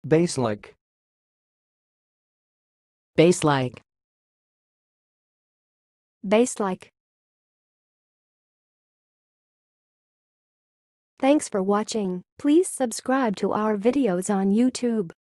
baselike, baselike, baselike. Thanks for watching. Please subscribe to our videos on YouTube.